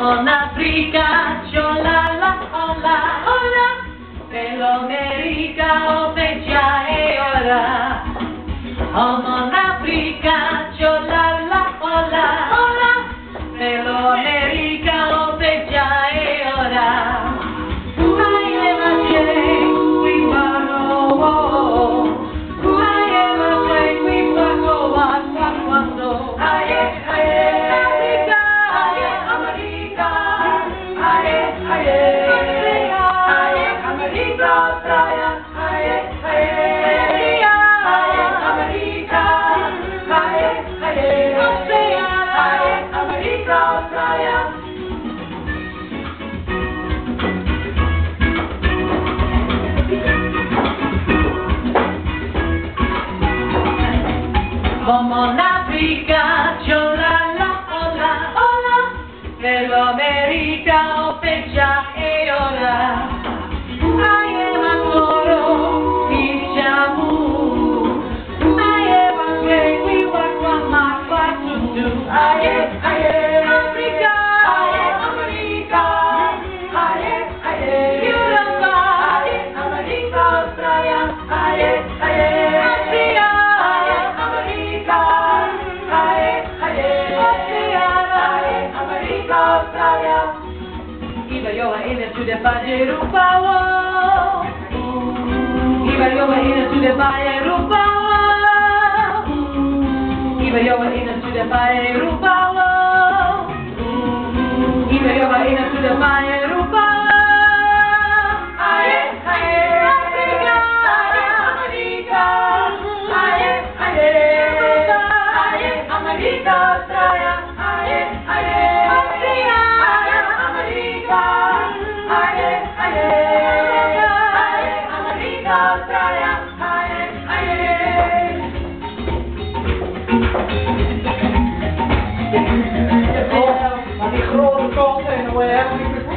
en Africa, cholala, hola, hola, Meloamérica, oveja e ora. En Africa, cholala, hola, hola, Meloamérica, oveja e ora. Vamos en África, cholala, hola, hola, Meloamérica, oveja e ora. Aye makoro, ijamu, aye wange, wiwakwa makwatudu. Aye, aye, África, aye, América, aye, aye, Europa, aye, América, Australia, aye, aye. To the fire Rupawo, Iba Yoba in to the fire Rupawo, Iba Yoba in to the fire Rupawo, Iba Yoba in to the fire Rupawo. Aye, aye, Africa, America, aye, aye, aye, America, Australia, aye, aye. Maar die grote kant en hoe heb ik het